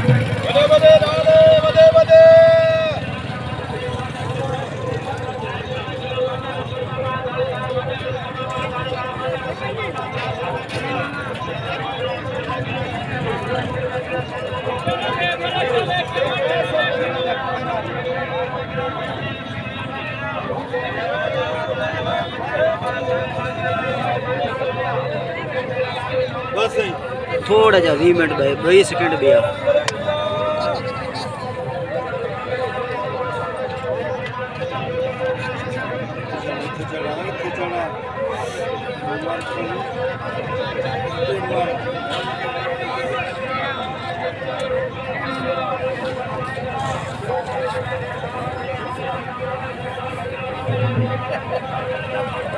बदे बदे राधे बदे बदे बस थोड़ा जा 20 मिनट 20 सेकंड दिया। चढ़ा